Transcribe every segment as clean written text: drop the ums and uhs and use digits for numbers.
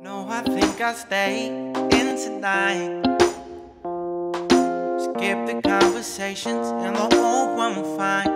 No, I think I'll stay in tonight. Skip the conversations and the old one will find.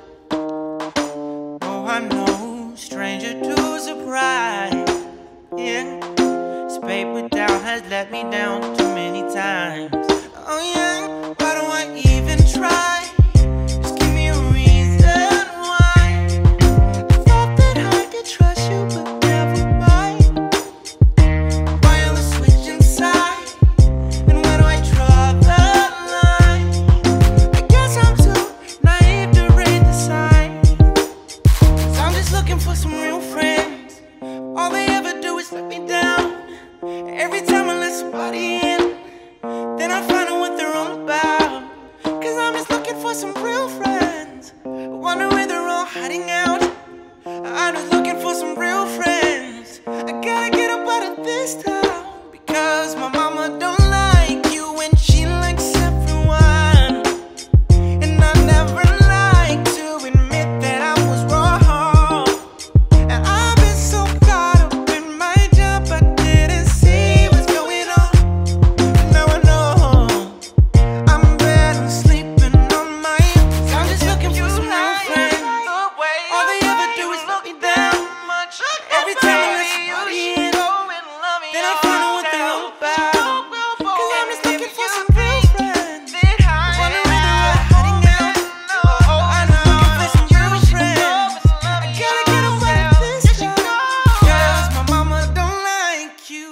No, I'm no stranger to surprise. Yeah, this paper down has let me down too many times. Oh yeah, why do I even try? Just give me a reason why. I thought that I could trust you, but never mind. Why are we switching sides? And where do I draw the line? I guess I'm too naive to read the signs. 'Cause I'm just looking for some real friends. All they ever do is let me down. Every time I let somebody in, then I find out what they're all about. 'Cause I'm just looking for some real friends. I wonder where they're all hiding out. I'm just looking for some real friends. I gotta get up out of this town, because my mama don't like you and she likes everyone. And I never like to admit that I was wrong. And I've been so caught up in my job, I didn't see what's going on. And now I know I'm better sleeping on my own. I'm just looking for some real friends. All they ever do is let me down. Every time I let somebody in, then I find out what they're all about. 'Cause I'm just looking for some real friends. Wonder where they're all hiding out. I'm just looking for some real friends. I gotta get up out of this town, 'cause my mama don't like you.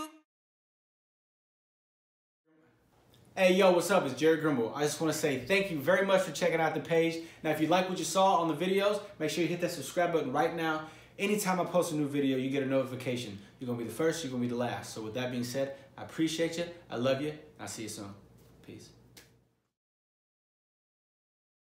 Hey, yo, what's up? It's Jerry Grimble. I just want to say thank you very much for checking out the page. Now, if you like what you saw on the videos, make sure you hit that subscribe button right now. Anytime I post a new video, you get a notification. You're going to be the first, you're going to be the last. So with that being said, I appreciate you, I love you, and I'll see you soon. Peace.